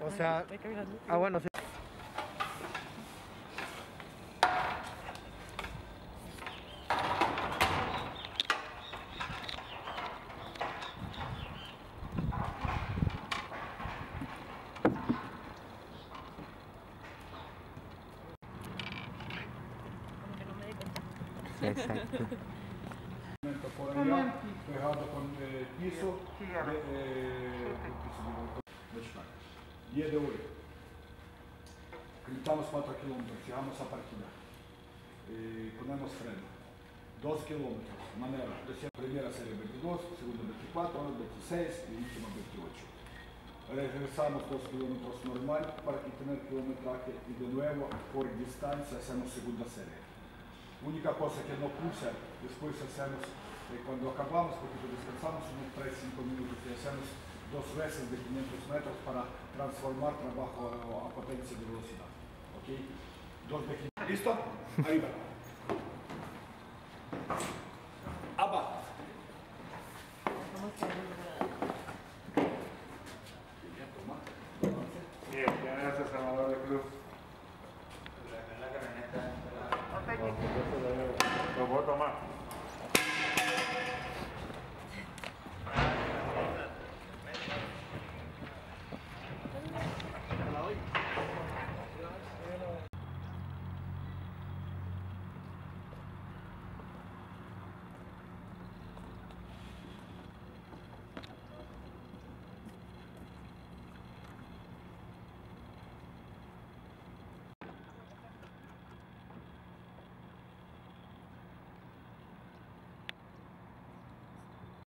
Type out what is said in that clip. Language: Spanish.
O sea, bueno, sí. Exacto. Por allá, pegado con el piso, día de hoy, gritamos 4 kilómetros, llegamos a partida, ponemos freno, 2 kilómetros, manera, primera serie 22, segunda 24, 26 y última 28. Regresamos 2 kilómetros normal para tener kilometraje y de nuevo por distancia hacemos segunda serie. Única cosa que no puse, después hacemos, cuando acabamos, porque descansamos unos 3-5 minutos y hacemos 2 veces de 500 metros para transformar trabajo a potencia de velocidad. ¿Ok? 2 de 500. ¿Listo? Ahí va.